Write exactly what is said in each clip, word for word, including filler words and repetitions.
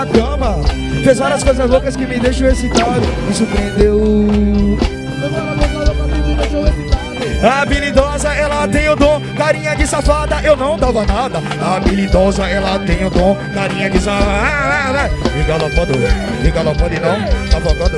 na cama. Fez várias coisas loucas que me deixam excitado. Me surpreendeu. Habilidosa, ela tem o dom, carinha de safada, eu não dava nada. Habilidosa, ela tem o dom, carinha de safada. E galopando, e galopando e não, tá focando.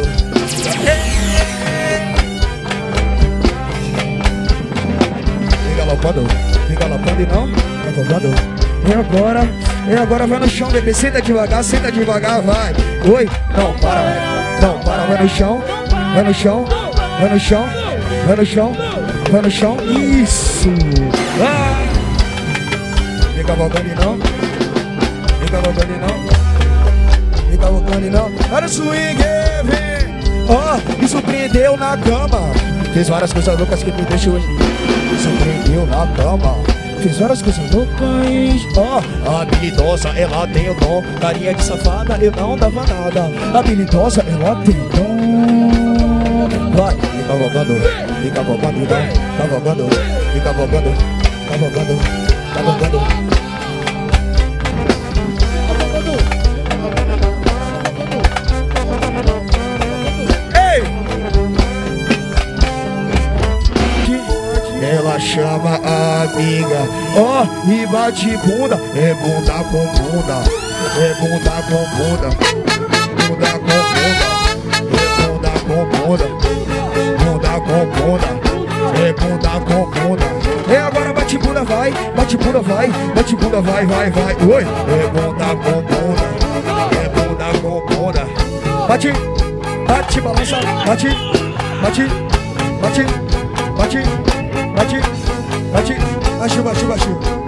E galopando, e galopando e não, tá focando. E agora, e agora vai no chão, bebê, senta devagar, senta devagar, vai. Oi, não, para, não, para, vai no chão, vai no chão, vai no chão, vai no chão. Vai no chão, isso! Ah! Fica voltando e não. Fica voltando e não. Fica voltando e não. Olha o swing, vem! Ó, oh, me surpreendeu na cama. Fez várias coisas loucas que me deixou. Me surpreendeu na cama. Fez várias coisas loucas. Ó, oh, habilidosa, ela tem o dom. Carinha de safada, eu não dava nada. Habilidosa, ela tem o dom. Vai, fica vogando, fica vogando, então, tá vogando, fica vogando, tá vogando, tá vogando. Ei! Ela chama a amiga, ó, oh, e bate bunda, é bunda com bunda, é bunda com bunda, bunda com bunda. Bunda com bunda, bunda com bunda, é bunda com bunda. E agora bate bunda, vai, bate bunda, vai, bate bunda, vai, vai, vai. Oi, é bunda com bunda, é bunda com bunda. Bate, bate, balança, bate, bate, bate, bate, bate, bate, bate, bate, bate.